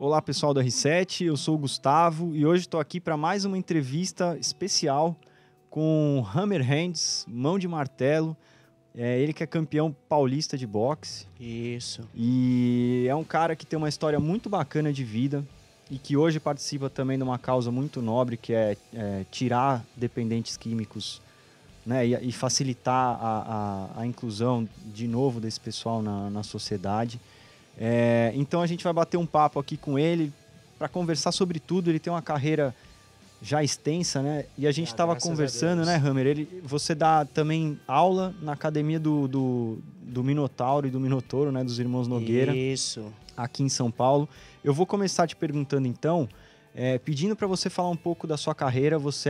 Olá pessoal do R7, eu sou o Gustavo e hoje estou aqui para mais uma entrevista especial com Hammer Hands, mão de martelo. Ele que é campeão paulista de boxe. Isso. E é um cara que tem uma história muito bacana de vida e que hoje participa também de uma causa muito nobre, que é tirar dependentes químicos, né, e facilitar a inclusão de novo desse pessoal na sociedade. Então a gente vai bater um papo aqui com ele para conversar sobre tudo. Ele tem uma carreira já extensa, né? E a gente estava conversando, né, Hammer? Você dá também aula na academia do Minotauro e do Minotouro, né? Dos irmãos Nogueira. Isso. Aqui em São Paulo. Eu vou começar te perguntando então, pedindo para você falar um pouco da sua carreira. Você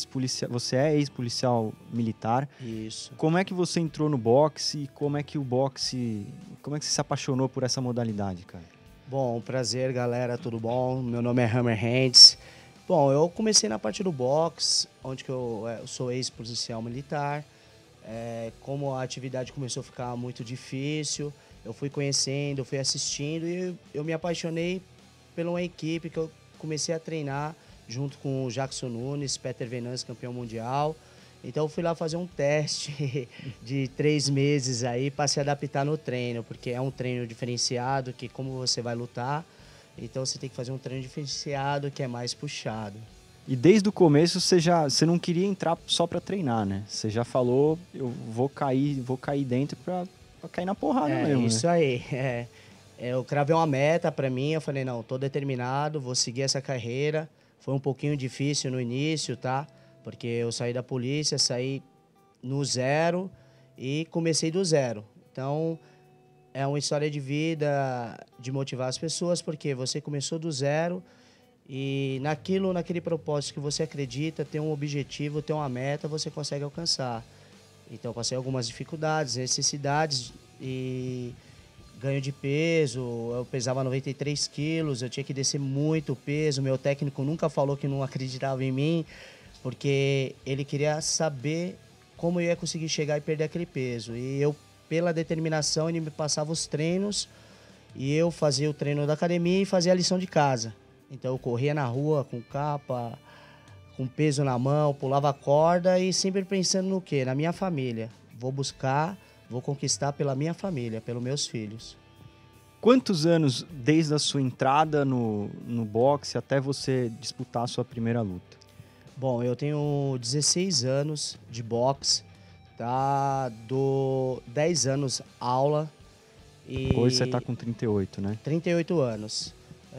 é ex-policial militar. Isso. Como é que você entrou no boxe? Como é que você se apaixonou por essa modalidade, cara? Bom, prazer, galera, tudo bom? Meu nome é Hammer Hands. Bom, eu comecei na parte do boxe, onde que eu sou ex-policial militar. Como a atividade começou a ficar muito difícil, eu fui conhecendo, fui assistindo e eu me apaixonei por uma equipe que eu comecei a treinar junto com o Jackson Nunes, Peter Venance, campeão mundial. Então eu fui lá fazer um teste de 3 meses aí para se adaptar no treino, porque é um treino diferenciado, que como você vai lutar, então você tem que fazer um treino diferenciado que é mais puxado. E desde o começo você não queria entrar só para treinar, né? Você já falou, eu vou cair dentro para cair na porrada mesmo, Isso né? aí. Eu cravei uma meta para mim, eu falei, não, tô determinado, vou seguir essa carreira. Foi um pouquinho difícil no início, tá? Porque eu saí da polícia, saí no zero e comecei do zero. Então, é uma história de vida, de motivar as pessoas, porque você começou do zero e naquele propósito que você acredita, tem um objetivo, tem uma meta, você consegue alcançar. Então, passei algumas dificuldades, necessidades e ganho de peso. Eu pesava 93 quilos, eu tinha que descer muito peso. Meu técnico nunca falou que não acreditava em mim, porque ele queria saber como eu ia conseguir chegar e perder aquele peso. E eu, pela determinação, ele me passava os treinos e eu fazia o treino da academia e fazia a lição de casa. Então eu corria na rua com capa, com peso na mão, pulava corda e sempre pensando no quê? Na minha família. Vou conquistar pela minha família, pelos meus filhos. Quantos anos desde a sua entrada no boxe até você disputar a sua primeira luta? Bom, eu tenho 16 anos de boxe, tá? Dou 10 anos aula e... Hoje você tá com 38, né? 38 anos.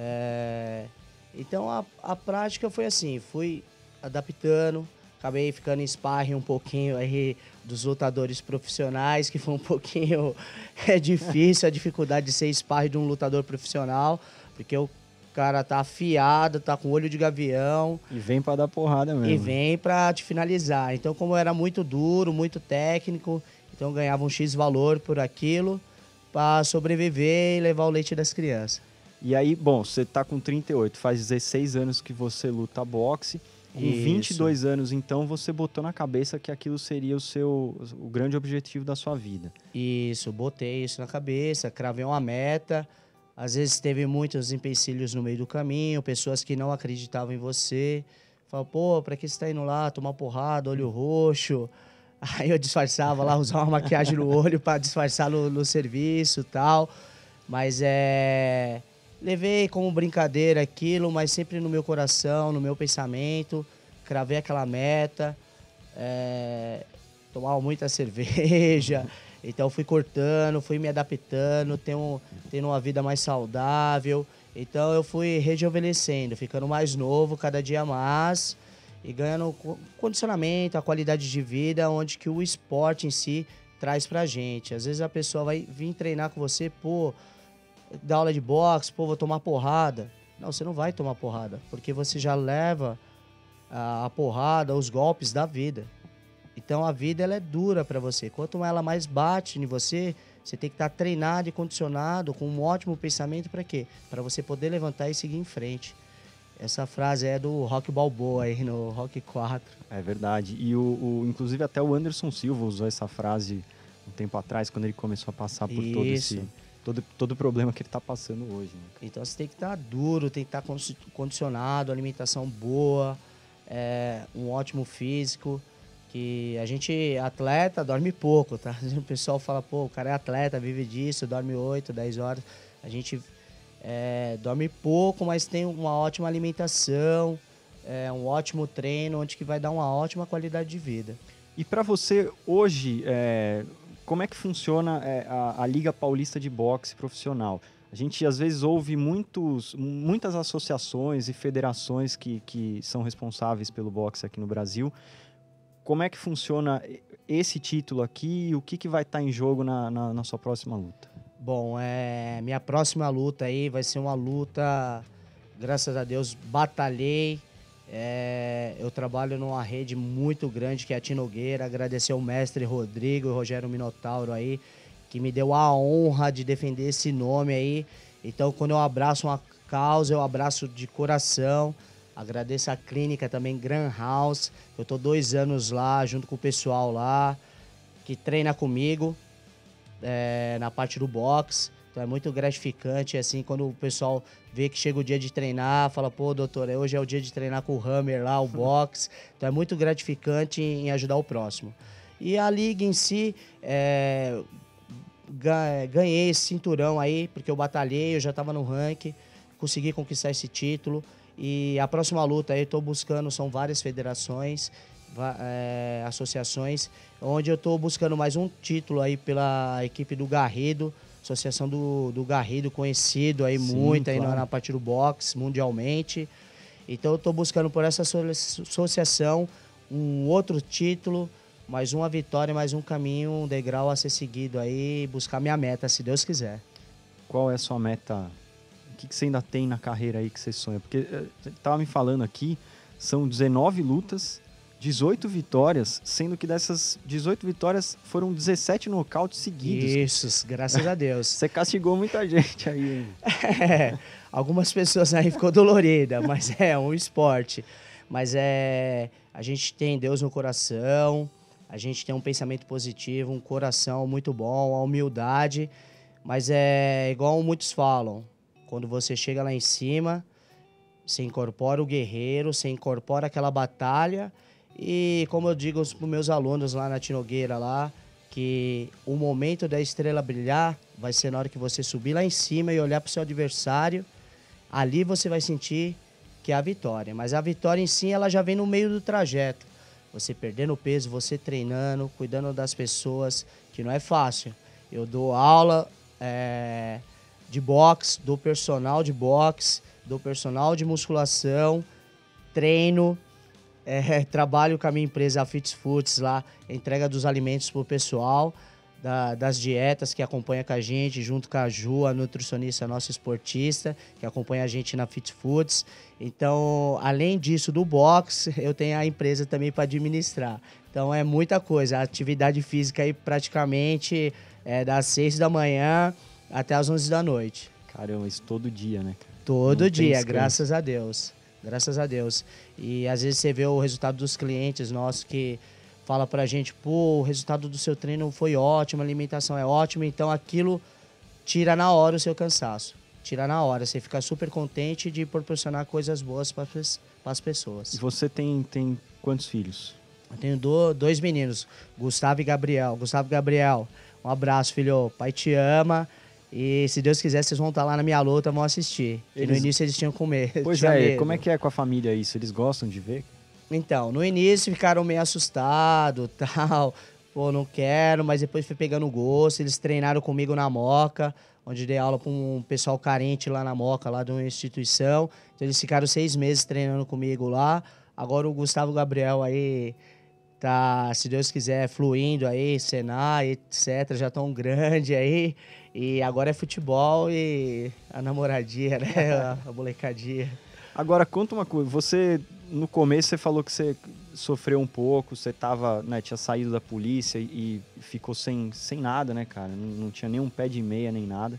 Então a prática foi assim, fui adaptando, acabei ficando em sparring um pouquinho aí dos lutadores profissionais, que foi um pouquinho difícil a dificuldade de ser sparring de um lutador profissional, porque o cara tá afiado, tá com olho de gavião. E vem pra dar porrada mesmo. E vem pra te finalizar. Então, como eu era muito duro, muito técnico, então eu ganhava um X valor por aquilo pra sobreviver e levar o leite das crianças. E aí, bom, você tá com 38, faz 16 anos que você luta boxe. Com 22 anos, então, você botou na cabeça que aquilo seria o grande objetivo da sua vida. Isso, botei isso na cabeça, cravei uma meta. Às vezes teve muitos empecilhos no meio do caminho, pessoas que não acreditavam em você. Falavam, pô, pra que você tá indo lá tomar porrada, olho roxo? Aí eu disfarçava lá, usava uma maquiagem no olho para disfarçar no serviço e tal. Mas levei como brincadeira aquilo, mas sempre no meu coração, no meu pensamento. Cravei aquela meta, tomava muita cerveja. Então fui cortando, fui me adaptando, tendo uma vida mais saudável. Então eu fui rejuvenescendo, ficando mais novo cada dia mais e ganhando condicionamento, a qualidade de vida, onde que o esporte em si traz pra gente. Às vezes a pessoa vai vir treinar com você, pô, dar aula de boxe, pô, vou tomar porrada. Não, você não vai tomar porrada, porque você já leva a porrada, os golpes da vida. Então a vida ela é dura para você. Quanto ela mais bate em você, você tem que estar treinado e condicionado com um ótimo pensamento para quê? Para você poder levantar e seguir em frente. Essa frase é do Rocky Balboa aí no Rocky 4. É verdade. E inclusive até o Anderson Silva usou essa frase um tempo atrás, quando ele começou a passar por todo todo o problema que ele tá passando hoje, né? Então você tem que estar duro, tem que estar condicionado, alimentação boa, um ótimo físico. Que a gente, atleta, dorme pouco, tá? O pessoal fala, pô, o cara é atleta, vive disso, dorme 8, 10 horas. A gente dorme pouco, mas tem uma ótima alimentação, um ótimo treino, onde que vai dar uma ótima qualidade de vida. E para você, hoje, como é que funciona a Liga Paulista de Boxe Profissional? A gente, às vezes, ouve muitas associações e federações que são responsáveis pelo boxe aqui no Brasil. Como é que funciona esse título aqui e o que vai estar em jogo na sua próxima luta? Bom, minha próxima luta aí vai ser uma luta, graças a Deus, batalhei. Eu trabalho numa rede muito grande que é a Tinogueira. Agradecer ao mestre Rodrigo e Rogério Minotauro aí, que me deu a honra de defender esse nome aí. Então, quando eu abraço uma causa, eu abraço de coração. Agradeço a clínica também, Gran House. Eu tô 2 anos lá, junto com o pessoal lá, que treina comigo na parte do boxe. Então é muito gratificante, assim, quando o pessoal vê que chega o dia de treinar, fala, pô, doutor, hoje é o dia de treinar com o Hammer lá, o boxe. Então é muito gratificante em ajudar o próximo. E a liga em si, ganhei esse cinturão aí, porque eu batalhei, eu já tava no ranking, consegui conquistar esse título. E a próxima luta aí eu tô buscando, são várias federações, associações, onde eu tô buscando mais um título aí pela equipe do Garrido, associação do Garrido, conhecido aí. Sim, muito claro. Aí na parte do boxe, mundialmente. Então eu tô buscando por essa associação um outro título, mais uma vitória, mais um caminho, um degrau a ser seguido aí, buscar minha meta, se Deus quiser. Qual é a sua meta? O que você ainda tem na carreira aí que você sonha? Porque você estava me falando aqui, são 19 lutas, 18 vitórias, sendo que dessas 18 vitórias foram 17 nocautes seguidos. Isso, graças a Deus. Você castigou muita gente aí. Algumas pessoas aí ficou dolorida, mas é um esporte. Mas a gente tem Deus no coração, a gente tem um pensamento positivo, um coração muito bom, a humildade. Mas é igual muitos falam, quando você chega lá em cima, você incorpora o guerreiro, você incorpora aquela batalha. E como eu digo para os meus alunos lá na Tinogueira, lá, que o momento da estrela brilhar vai ser na hora que você subir lá em cima e olhar para o seu adversário. Ali você vai sentir que é a vitória. Mas a vitória em si, ela já vem no meio do trajeto. Você perdendo peso, você treinando, cuidando das pessoas, que não é fácil. Eu dou aula de boxe, dou personal de boxe, dou personal de musculação, treino, trabalho com a minha empresa, a Fits Foods, lá, entrega dos alimentos pro pessoal, das dietas que acompanha com a gente, junto com a Ju, a nutricionista nossa esportista, que acompanha a gente na Fits Foods. Então, além disso, do boxe, eu tenho a empresa também para administrar. Então, é muita coisa. A atividade física aí praticamente das 6 da manhã até as 11 da noite. Caramba, isso todo dia, né? Todo dia, graças a Deus. Graças a Deus. E às vezes você vê o resultado dos clientes nossos que fala pra gente, pô, o resultado do seu treino foi ótimo, a alimentação é ótima, então aquilo tira na hora o seu cansaço. Tira na hora, você fica super contente de proporcionar coisas boas para as pessoas. E você tem quantos filhos? Eu tenho 2 meninos, Gustavo e Gabriel. Gustavo e Gabriel, um abraço, filho. Pai te ama. E se Deus quiser, vocês vão estar lá na minha luta, vão assistir. E no início eles tinham com medo. Pois como é que é com a família isso? Eles gostam de ver? Então, no início ficaram meio assustados, tal. Pô, não quero, mas depois fui pegando gosto. Eles treinaram comigo na Moca, onde dei aula para um pessoal carente lá na Moca, lá de uma instituição. Então eles ficaram 6 meses treinando comigo lá. Agora o Gustavo e o Gabriel aí tá, se Deus quiser, fluindo aí, Senai, etc. Já tão grande aí. E agora é futebol e a namoradinha, né? A molecadinha. Agora, conta uma coisa. Você, no começo, você falou que você sofreu um pouco, você tava, né, tinha saído da polícia e ficou sem nada, né, cara? Não tinha nem um pé de meia, nem nada.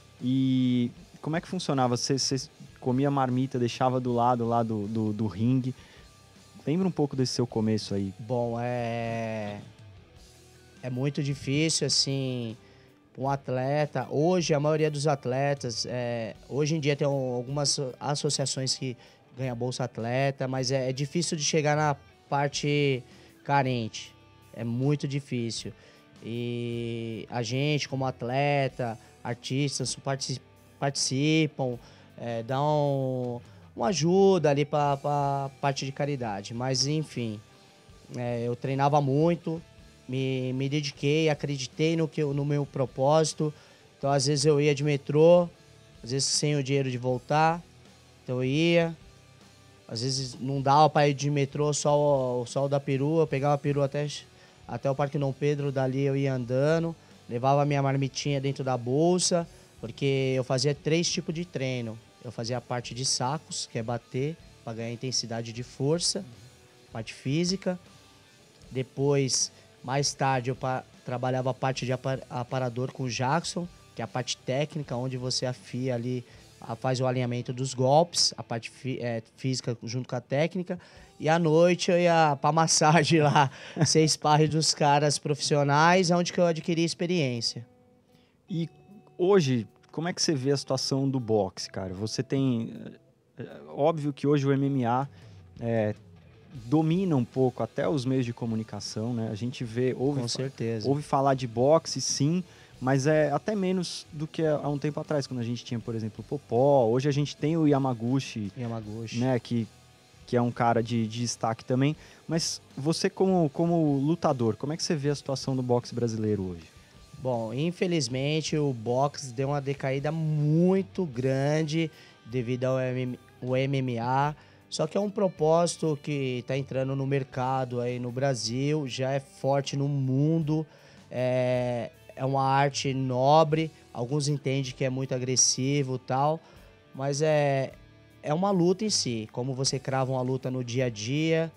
E como é que funcionava? Você comia marmita, deixava do lado lá do ringue. Lembra um pouco desse seu começo aí. Bom, é muito difícil, assim, um atleta, hoje a maioria dos atletas, hoje em dia tem algumas associações que ganham Bolsa Atleta, mas é difícil de chegar na parte carente, é muito difícil. E a gente, como atleta, artistas, participam, dão uma ajuda ali para parte de caridade. Mas, enfim, eu treinava muito, me dediquei, acreditei no meu propósito. Então, às vezes eu ia de metrô, às vezes sem o dinheiro de voltar, então eu ia. Às vezes não dava para ir de metrô, só o da perua, eu pegava a perua até o Parque Dom Pedro, dali eu ia andando, levava a minha marmitinha dentro da bolsa, porque eu fazia 3 tipos de treino. Eu fazia a parte de sacos, que é bater, para ganhar intensidade de força, parte física. Depois, mais tarde, eu trabalhava a parte de aparador com o Jackson, que é a parte técnica, onde você afia ali, faz o alinhamento dos golpes, a parte física junto com a técnica. E à noite eu ia pra massagem lá, ser sparring dos caras profissionais, onde que eu adquiri experiência. E hoje, como é que você vê a situação do boxe, cara? Você tem... Óbvio que hoje o MMA domina um pouco até os meios de comunicação, né? A gente vê, Com certeza. ouve falar de boxe, sim, mas é até menos do que há um tempo atrás, quando a gente tinha, por exemplo, o Popó. Hoje a gente tem o Yamaguchi. Né? Que é um cara de destaque também. Mas você, como lutador, como é que você vê a situação do boxe brasileiro hoje? Bom, infelizmente o boxe deu uma decaída muito grande devido ao MMA. Só que é um propósito que está entrando no mercado aí no Brasil, já é forte no mundo, é uma arte nobre, alguns entendem que é muito agressivo e tal, mas é uma luta em si, como você crava uma luta no dia a dia,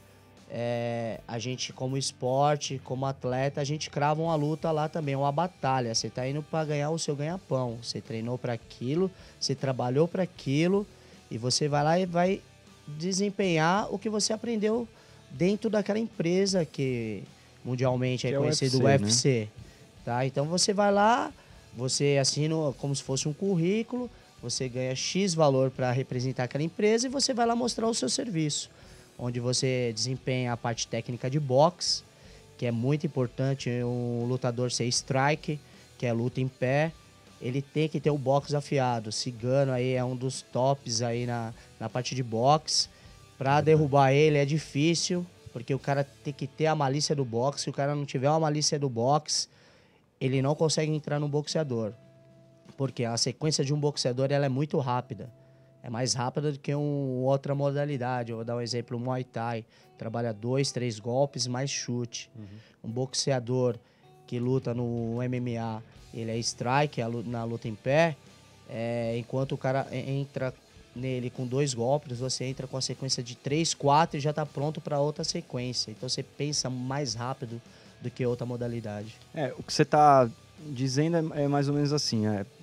a gente como esporte, como atleta, a gente crava uma luta lá também, uma batalha, você está indo para ganhar o seu ganha-pão, você treinou para aquilo, você trabalhou para aquilo, e você vai lá e vai desempenhar o que você aprendeu dentro daquela empresa que mundialmente é conhecido, o UFC, né? Tá? Então você vai lá, você assina como se fosse um currículo, você ganha X valor para representar aquela empresa e você vai lá mostrar o seu serviço, onde você desempenha a parte técnica de boxe, que é muito importante um lutador ser strike, que é luta em pé. Ele tem que ter o boxe afiado. Cigano aí é um dos tops aí na parte de boxe. Para derrubar ele é difícil, porque o cara tem que ter a malícia do boxe. Se o cara não tiver a malícia do boxe, ele não consegue entrar no boxeador. Porque a sequência de um boxeador ela é muito rápida. É mais rápida do que outra modalidade. Eu vou dar um exemplo, o Muay Thai. Trabalha 2, 3 golpes mais chute. Um boxeador que luta no MMA, ele é strike, na luta em pé, enquanto o cara entra nele com 2 golpes, você entra com a sequência de 3, 4 e já está pronto para outra sequência. Então você pensa mais rápido do que outra modalidade. O que você está dizendo é mais ou menos assim,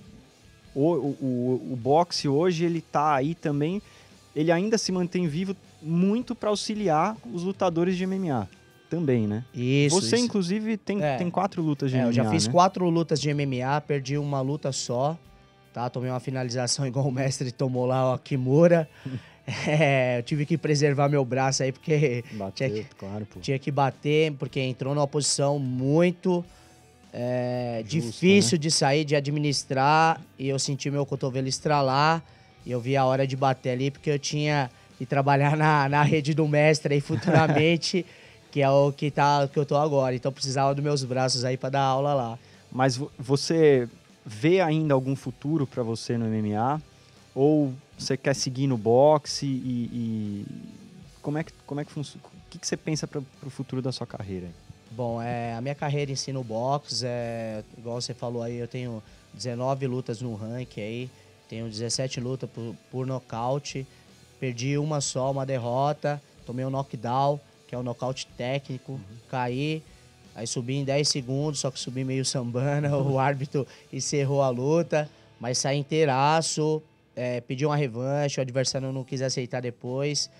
o boxe hoje ele está aí também, ele ainda se mantém vivo muito para auxiliar os lutadores de MMA. Também, né? Você, inclusive, tem 4 lutas de MMA, eu já fiz, né? 4 lutas de MMA, perdi uma luta só, tá? Tomei uma finalização igual o mestre tomou lá, o Kimura. Eu tive que preservar meu braço aí, porque tinha que bater, porque entrou numa posição muito difícil, né? De sair, de administrar, e eu senti meu cotovelo estralar, e eu vi a hora de bater ali, porque eu tinha que trabalhar na rede do mestre aí futuramente, que é o que eu tô agora. Então, precisava dos meus braços aí para dar aula lá. Mas você vê ainda algum futuro para você no MMA? Ou você quer seguir no boxe? E como é que funciona? O que você pensa para o futuro da sua carreira? Bom, a minha carreira em si no boxe, igual você falou aí, eu tenho 19 lutas no ranking aí, tenho 17 lutas por nocaute, perdi uma só, uma derrota, tomei um knockdown, que é um nocaute técnico, caí, aí subi em 10 segundos, só que subi meio sambana, o árbitro encerrou a luta, mas saí inteiraço, pedi uma revanche, o adversário não quis aceitar depois,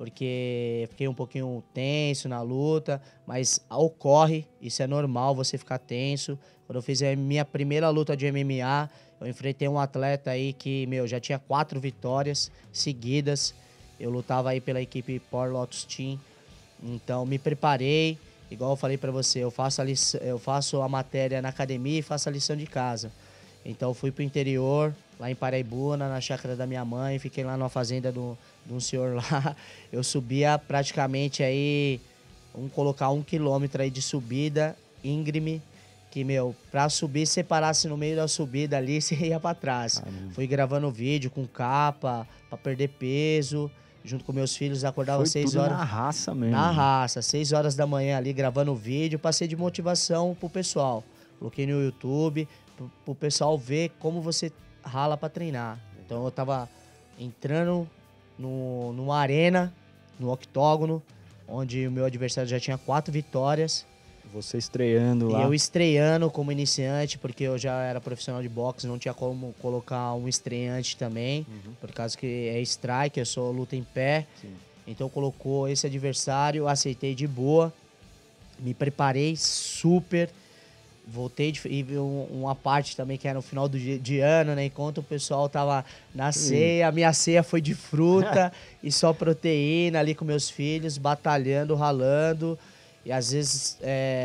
porque fiquei um pouquinho tenso na luta, mas ocorre, isso é normal você ficar tenso. Quando eu fiz a minha primeira luta de MMA, eu enfrentei um atleta aí que, já tinha 4 vitórias seguidas. Eu lutava aí pela equipe Power Lotus Team. Então, me preparei. Igual eu falei pra você, eu faço a matéria na academia e faço a lição de casa. Então, eu fui pro interior, lá em Paraibuna, na chácara da minha mãe. Fiquei lá numa fazenda de um senhor lá. Eu subia praticamente aí, vamos colocar 1 quilômetro aí de subida, íngreme. Que, pra subir, se você parasse no meio da subida ali, você ia pra trás. Caramba. Fui gravando vídeo com capa, pra perder peso. Junto com meus filhos, acordava 6 horas. Na raça mesmo. Na raça, 6 horas da manhã ali, gravando vídeo. Passei de motivação pro pessoal. Coloquei no YouTube, pro pessoal ver como você rala pra treinar. Então eu tava entrando numa arena, no octógono, onde o meu adversário já tinha 4 vitórias. Você estreando lá. E eu estreando como iniciante, porque eu já era profissional de boxe, não tinha como colocar um estreante também, por causa que é strike, eu sou luta em pé. Sim. Então colocou esse adversário, aceitei de boa, me preparei super, voltei e uma parte também que era no final de ano, né? Enquanto o pessoal tava na ceia, a minha ceia foi de fruta e só proteína ali com meus filhos, batalhando, ralando. E às vezes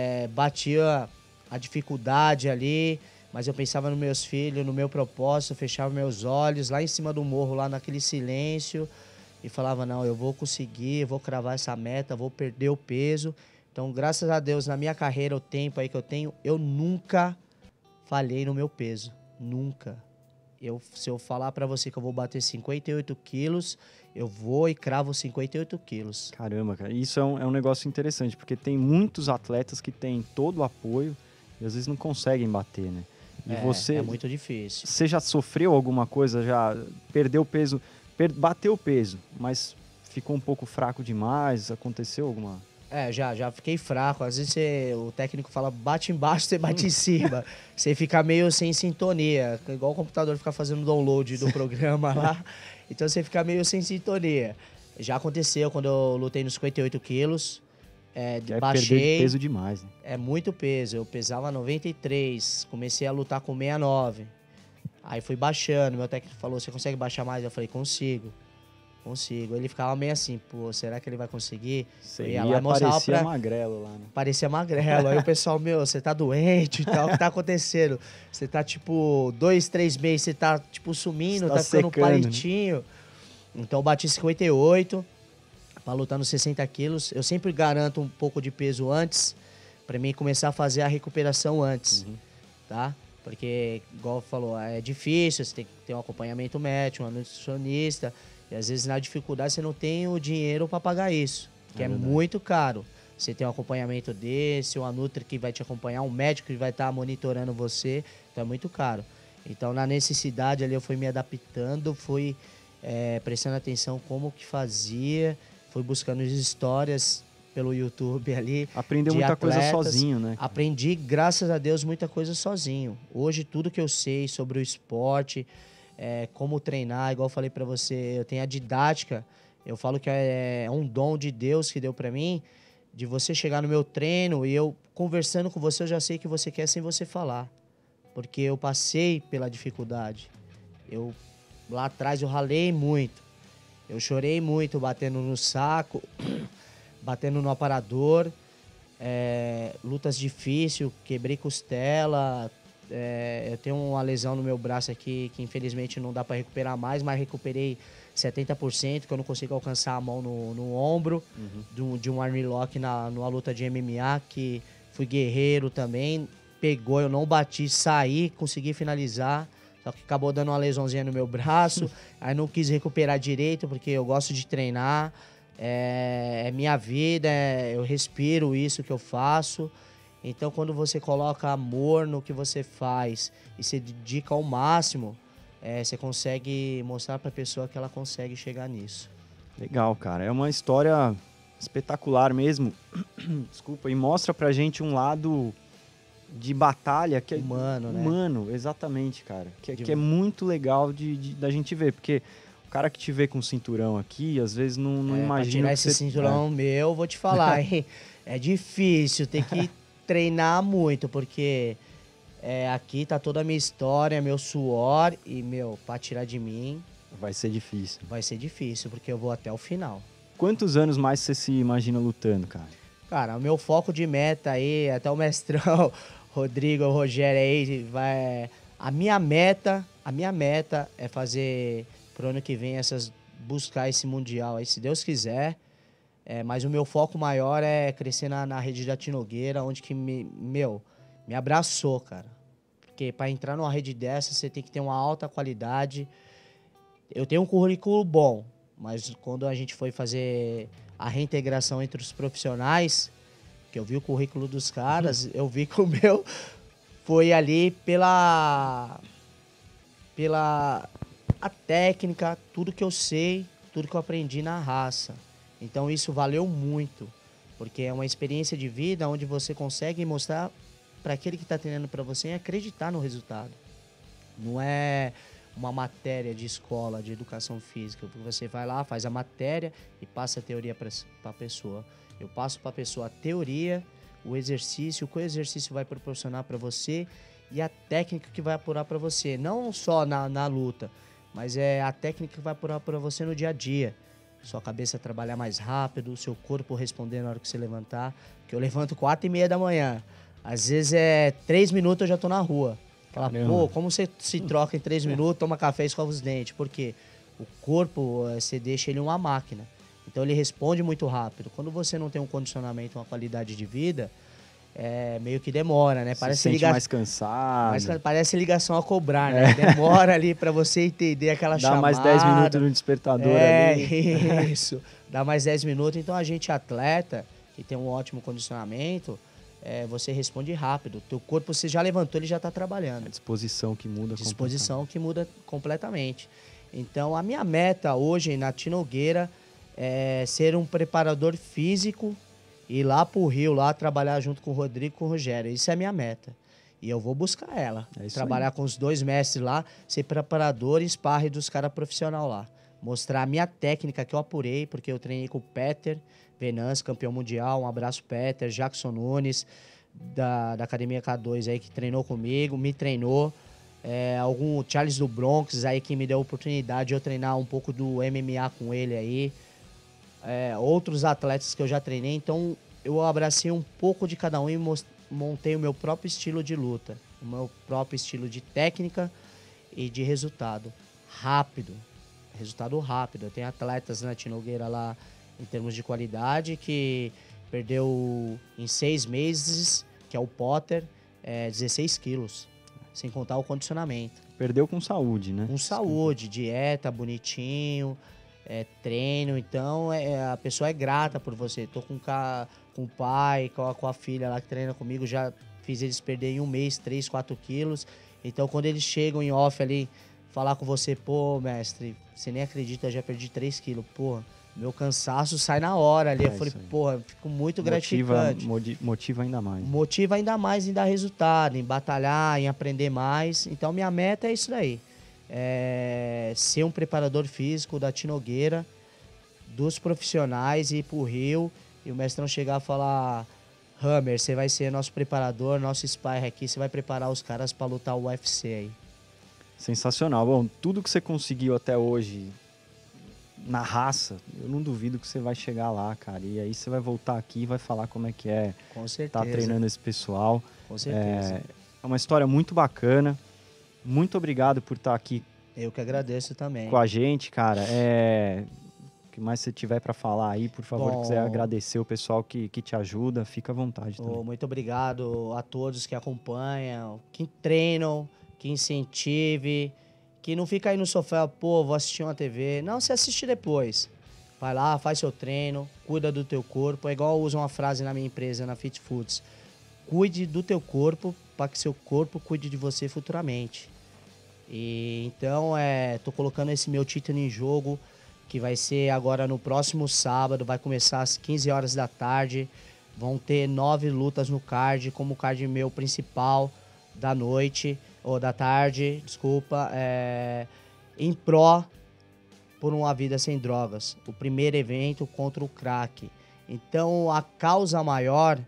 batia a dificuldade ali, mas eu pensava nos meus filhos, no meu propósito, fechava meus olhos lá em cima do morro, lá naquele silêncio, e falava, não, eu vou conseguir, eu vou cravar essa meta, vou perder o peso. Então, graças a Deus, na minha carreira, o tempo aí que eu tenho, eu nunca falhei no meu peso. Nunca. Se eu falar pra você que eu vou bater 58 quilos, eu vou e cravo 58 quilos. Caramba, cara. Isso é um negócio interessante, porque tem muitos atletas que têm todo o apoio e às vezes não conseguem bater, né? E É muito difícil. Você já sofreu alguma coisa? Já perdeu peso? Bateu o peso, mas ficou um pouco fraco demais? Aconteceu alguma... Já fiquei fraco. Às vezes o técnico fala, bate embaixo, você bate em cima. Você fica meio sem sintonia, igual o computador ficar fazendo download do programa lá. Então você fica meio sem sintonia. Já aconteceu quando eu lutei nos 58 quilos. Baixei. Perder peso demais, né? É muito peso. Eu pesava 93, comecei a lutar com 69. Aí fui baixando. Meu técnico falou, você consegue baixar mais? Eu falei, consigo. Ele ficava meio assim, pô, será que ele vai conseguir? Você ia lá e parecia magrelo lá, né? Parecia magrelo. Aí o pessoal, você tá doente e tal, o que tá acontecendo? Você tá, 2, 3 meses, você tá, sumindo, tá ficando palitinho. Né? Então eu bati 58 pra lutar nos 60 quilos. Eu sempre garanto um pouco de peso antes, pra mim começar a fazer a recuperação antes, tá? Porque, igual falou, é difícil, você tem que ter um acompanhamento médico, um nutricionista. E às vezes na dificuldade você não tem o dinheiro para pagar isso, que é muito caro. Você tem um acompanhamento desse, uma nutri que vai te acompanhar, um médico que vai estar monitorando você, então é muito caro. Então na necessidade ali eu fui me adaptando, fui prestando atenção como que fazia, fui buscando as histórias pelo YouTube ali. Aprendeu muita coisa sozinho, né? Aprendi, graças a Deus, muita coisa sozinho. Hoje tudo que eu sei sobre o esporte... como treinar, igual eu falei pra você, eu tenho a didática, eu falo que é um dom de Deus que deu pra mim, de você chegar no meu treino e eu conversando com você, eu já sei o que você quer sem você falar, porque eu passei pela dificuldade, lá atrás eu ralei muito, eu chorei muito batendo no saco, batendo no aparador, lutas difíceis, quebrei costela. Eu tenho uma lesão no meu braço aqui que infelizmente não dá para recuperar mais, mas recuperei 70%, que eu não consigo alcançar a mão no ombro de um armlock numa luta de MMA, que fui guerreiro também, pegou, eu não bati, saí, consegui finalizar, só que acabou dando uma lesãozinha no meu braço, aí não quis recuperar direito, porque eu gosto de treinar, é minha vida, eu respiro isso que eu faço. Então, quando você coloca amor no que você faz e se dedica ao máximo, você consegue mostrar para a pessoa que ela consegue chegar nisso. Legal, cara. É uma história espetacular mesmo. Desculpa. E mostra pra gente um lado de batalha que é humano, né? Humano, exatamente, cara. Que é muito legal da gente ver. Porque O cara que te vê com o cinturão aqui, às vezes não Pra imagina tirar que esse você... cinturão meu, vou te falar, hein? É difícil, tem que treinar muito, porque aqui tá toda a minha história, meu suor, e, pra tirar de mim Vai ser difícil. vai ser difícil, porque eu vou até o final. Quantos anos mais você se imagina lutando, cara? Cara, o meu foco de meta aí, até o mestrão, Rodrigo, o Rogério aí, a minha meta é fazer pro ano que vem buscar esse mundial aí, se Deus quiser. Mas o meu foco maior é crescer na rede da Tinogueira, onde que me abraçou, cara. Porque para entrar numa rede dessa, você tem que ter uma alta qualidade. Eu tenho um currículo bom, mas quando a gente foi fazer a reintegração entre os profissionais, que eu vi o currículo dos caras, eu vi que o meu foi ali pela a técnica, tudo que eu sei, tudo que eu aprendi na raça. Então isso valeu muito, porque é uma experiência de vida onde você consegue mostrar para aquele que está treinando para você e acreditar no resultado. Não é uma matéria de escola, de educação física, porque você vai lá, faz a matéria e passa a teoria para a pessoa. Eu passo para a pessoa a teoria, o exercício, o que o exercício vai proporcionar para você e a técnica que vai apurar para você. Não só na luta, mas é a técnica que vai apurar para você no dia a dia. Sua cabeça trabalhar mais rápido, seu corpo responder na hora que você levantar. Porque eu levanto 4h30 da manhã. Às vezes 3 minutos eu já tô na rua. Fala, pô, como você se troca em 3 minutos, toma café e escova os dentes? Porque o corpo, você deixa ele uma máquina. Então ele responde muito rápido. Quando você não tem um condicionamento, uma qualidade de vida, meio que demora, né? Parece se sente mais cansado. Parece ligação a cobrar, né? Demora ali pra você entender aquela chamada. Dá mais 10 minutos no despertador ali. Isso. Dá mais 10 minutos. Então a gente atleta, que tem um ótimo condicionamento, você responde rápido. Teu corpo, você já levantou, ele já tá trabalhando. A disposição que muda completamente. Então a minha meta hoje na Tinogueira é ser um preparador físico, ir lá pro Rio, lá trabalhar junto com o Rodrigo e com o Rogério. Isso é a minha meta. E eu vou buscar ela. Trabalhar com os 2 mestres lá, ser preparador e sparring dos caras profissionais lá. Mostrar a minha técnica que eu apurei, porque eu treinei com o Peter Venance, campeão mundial. Um abraço, Peter. Jackson Nunes, da Academia K2 aí, que treinou comigo, me treinou. Algum Charles do Bronx aí, que me deu a oportunidade de eu treinar um pouco do MMA com ele aí. Outros atletas que eu já treinei, então eu abracei um pouco de cada um e montei o meu próprio estilo de luta, o meu próprio estilo de técnica e de resultado rápido. Eu tenho atletas na Tinogueira lá, em termos de qualidade, que perdeu em 6 meses, que é o Potter, 16 quilos, sem contar o condicionamento. Perdeu com saúde, né? Com saúde, dieta, bonitinho, treino. Então, a pessoa é grata por você. Tô com o pai, com a filha lá que treina comigo, já fiz eles perderem em 1 mês 3, 4 quilos. Então, quando eles chegam em off ali, falar com você, pô, mestre, você nem acredita, eu já perdi 3 quilos. Pô, meu cansaço sai na hora ali. Eu falei, pô, fico muito gratificante. Motiva ainda mais. Motiva ainda mais em dar resultado, em batalhar, em aprender mais. Então, minha meta é isso daí. Ser um preparador físico da Tinogueira, dos profissionais, ir pro Rio e o mestrão chegar e falar: Hammer, você vai ser nosso preparador, nosso spy aqui, você vai preparar os caras para lutar o UFC aí. Sensacional. Bom, tudo que você conseguiu até hoje na raça, eu não duvido que você vai chegar lá, cara. E aí você vai voltar aqui e vai falar como é que é. Com certeza. Tá treinando esse pessoal. Com certeza. É uma história muito bacana. Muito obrigado por estar aqui. Eu que agradeço também. Com a gente, cara. O que mais você tiver para falar aí, por favor, quiser agradecer o pessoal que te ajuda, fica à vontade também. Muito obrigado a todos que acompanham, que treinam, que incentive, que não fica aí no sofá, pô, vou assistir uma TV. Não, você assiste depois. Vai lá, faz seu treino, cuida do teu corpo. É igual eu uso uma frase na minha empresa, na Fit Foods. Cuide do teu corpo para que seu corpo cuide de você futuramente. E então, tô colocando esse meu título em jogo, que vai ser agora no próximo sábado, vai começar às 15 horas da tarde. Vão ter 9 lutas no card, como o card meu principal da noite, ou da tarde, desculpa, em pró por uma vida sem drogas. O primeiro evento contra o crack. Então, a causa maior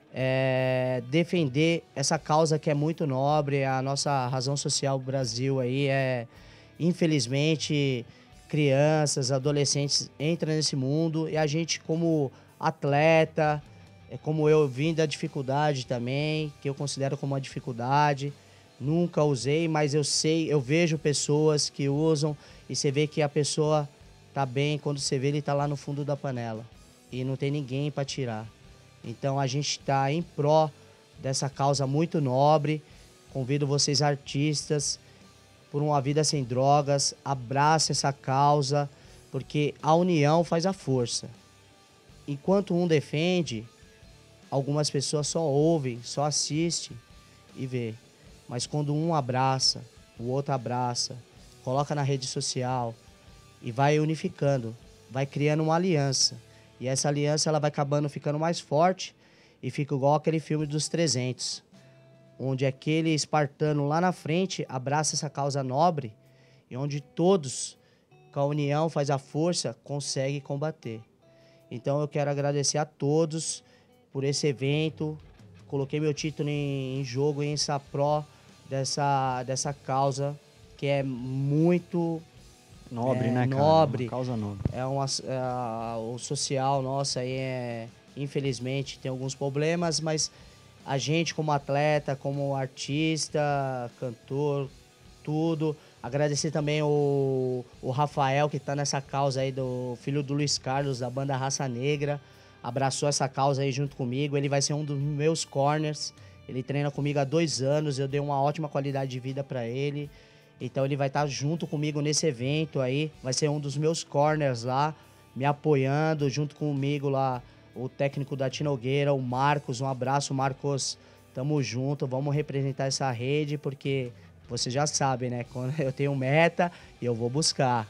é defender essa causa que é muito nobre. A nossa razão social do Brasil aí é, infelizmente, crianças, adolescentes entram nesse mundo e a gente, como atleta, como eu vim da dificuldade também, que eu considero como uma dificuldade, nunca usei, mas eu vejo pessoas que usam e você vê que a pessoa tá bem quando você vê ele tá lá no fundo da panela e não tem ninguém para tirar. Então a gente tá em pró dessa causa muito nobre. Convido vocês artistas por uma vida sem drogas, abraça essa causa, porque a união faz a força. Enquanto um defende, algumas pessoas só ouvem, só assistem e vê. Mas quando um abraça, o outro abraça, coloca na rede social e vai unificando, vai criando uma aliança. E essa aliança ela vai acabando ficando mais forte e fica igual aquele filme dos 300, onde aquele espartano lá na frente abraça essa causa nobre e onde todos, com a união faz a força, conseguem combater. Então eu quero agradecer a todos por esse evento. Coloquei meu título em jogo em pró dessa causa que é muito Nobre, né, cara? Nobre. Uma causa nobre. O social nosso aí infelizmente tem alguns problemas, mas a gente como atleta, como artista, cantor, tudo. Agradecer também o Rafael, que tá nessa causa aí, do filho do Luiz Carlos, da banda Raça Negra. Abraçou essa causa aí junto comigo. Ele vai ser um dos meus corners. Ele treina comigo há 2 anos. Eu dei uma ótima qualidade de vida para ele. Então ele vai estar junto comigo nesse evento aí. Vai ser um dos meus corners lá, me apoiando junto comigo lá. O técnico da Tinogueira, o Marcos. Um abraço, Marcos. Tamo junto. Vamos representar essa rede, porque você já sabe, né? Quando eu tenho meta, eu vou buscar.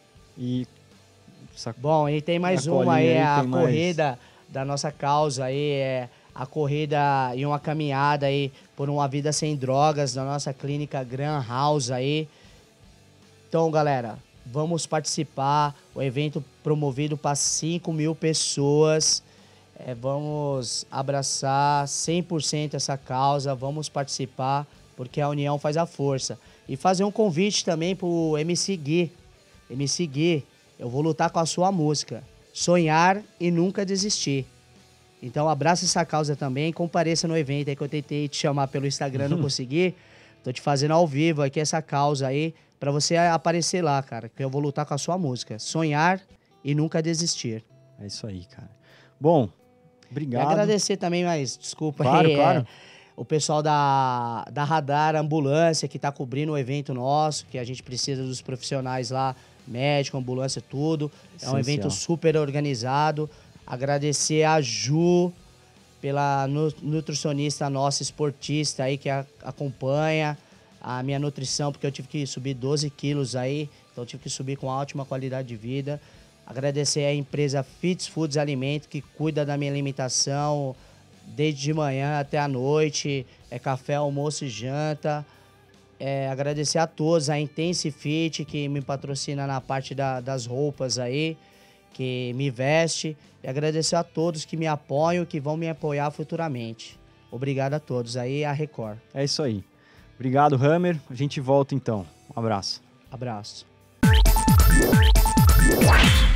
Bom, e tem mais uma aí, a corrida da nossa causa aí, a corrida e uma caminhada aí por uma vida sem drogas da nossa clínica Gran House aí. Então, galera, vamos participar. O evento promovido para 5.000 pessoas. Vamos abraçar 100% essa causa, vamos participar, porque a união faz a força. E fazer um convite também pro MC Gui. MC Gui, eu vou lutar com a sua música. Sonhar e nunca desistir. Então abraça essa causa também, compareça no evento aí que eu tentei te chamar pelo Instagram, não consegui. Tô te fazendo ao vivo aqui essa causa aí, pra você aparecer lá, cara, que eu vou lutar com a sua música. Sonhar e nunca desistir. É isso aí, cara. Bom, obrigado. E agradecer também, mas desculpa claro, aí, claro. O pessoal da Radar Ambulância que tá cobrindo o evento nosso, que a gente precisa dos profissionais lá, médico, ambulância, tudo. É um evento super organizado. Agradecer a Ju, pela nutricionista nossa, esportista aí, que acompanha a minha nutrição, porque eu tive que subir 12 quilos aí, então eu tive que subir com ótima qualidade de vida. Agradecer a empresa Fits Foods Alimentos, que cuida da minha alimentação desde de manhã até a noite, café, almoço e janta. Agradecer a todos, a Intense Fit, que me patrocina na parte das roupas aí, que me veste. E agradecer a todos que me apoiam, que vão me apoiar futuramente. Obrigado a todos aí, a Record. É isso aí. Obrigado, Hammer. A gente volta então. Um abraço. Abraço.